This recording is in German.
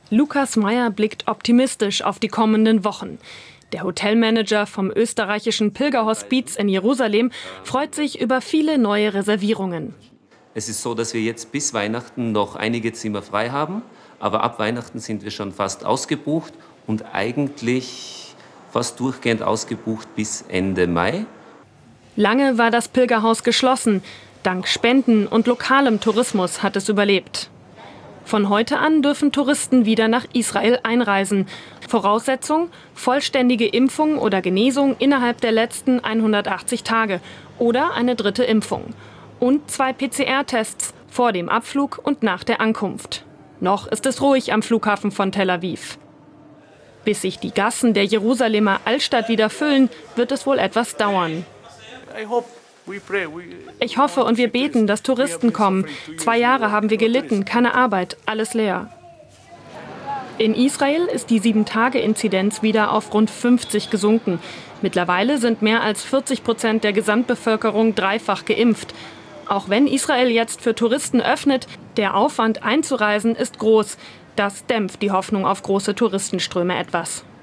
Lukas Meyer blickt optimistisch auf die kommenden Wochen. Der Hotelmanager vom österreichischen Pilgerhospiz in Jerusalem freut sich über viele neue Reservierungen. Es ist so, dass wir jetzt bis Weihnachten noch einige Zimmer frei haben, aber ab Weihnachten sind wir schon fast ausgebucht und eigentlich fast durchgehend ausgebucht bis Ende Mai. Lange war das Pilgerhaus geschlossen. Dank Spenden und lokalem Tourismus hat es überlebt. Von heute an dürfen Touristen wieder nach Israel einreisen. Voraussetzung: vollständige Impfung oder Genesung innerhalb der letzten 180 Tage oder eine dritte Impfung. Und 2 PCR-Tests vor dem Abflug und nach der Ankunft. Noch ist es ruhig am Flughafen von Tel Aviv. Bis sich die Gassen der Jerusalemer Altstadt wieder füllen, wird es wohl etwas dauern. Ich hoffe und wir beten, dass Touristen kommen. 2 Jahre haben wir gelitten, keine Arbeit, alles leer. In Israel ist die 7-Tage-Inzidenz wieder auf rund 50 gesunken. Mittlerweile sind mehr als 40% der Gesamtbevölkerung dreifach geimpft. Auch wenn Israel jetzt für Touristen öffnet, der Aufwand einzureisen ist groß. Das dämpft die Hoffnung auf große Touristenströme etwas.